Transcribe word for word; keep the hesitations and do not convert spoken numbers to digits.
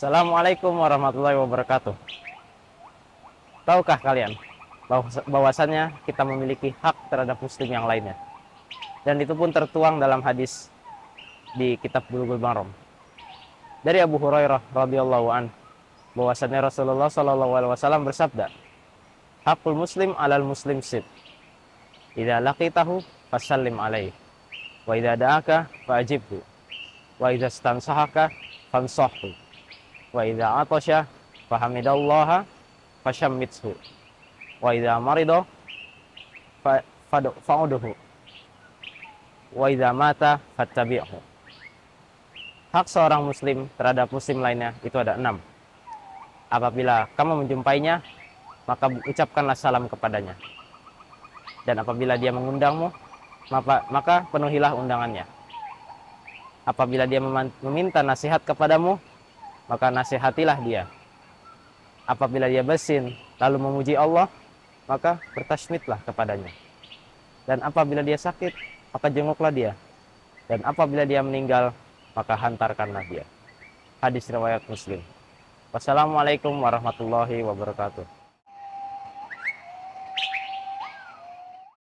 Assalamualaikum warahmatullahi wabarakatuh. Tahukah kalian bahwasannya kita memiliki hak terhadap muslim yang lainnya? Dan itu pun tertuang dalam hadis di kitab Bulughul Maram. Dari Abu Hurairah radhiyallahu an, bahwasannya Rasulullah shallallahu alaihi wasallam bersabda, "Hakul muslim alal muslim sid. Idza laqitahu fasallim alaihi, wa idza da'aka fa'ajibhu, wa idza stansahaka fansahhu, wa idza atasya fahamidallaha fashammithu, wa idza marida fa'udhu, wa idza mata fattabi'hu." Hak seorang muslim terhadap muslim lainnya itu ada enam. Apabila kamu menjumpainya, maka ucapkanlah salam kepadanya. Dan apabila dia mengundangmu, maka, maka penuhilah undangannya. Apabila dia meminta nasihat kepadamu, maka nasihatilah dia. Apabila dia bersin lalu memuji Allah, maka bertasmitlah kepadanya. Dan apabila dia sakit, maka jenguklah dia. Dan apabila dia meninggal, maka hantarkanlah dia. Hadis riwayat Muslim. Wassalamualaikum warahmatullahi wabarakatuh.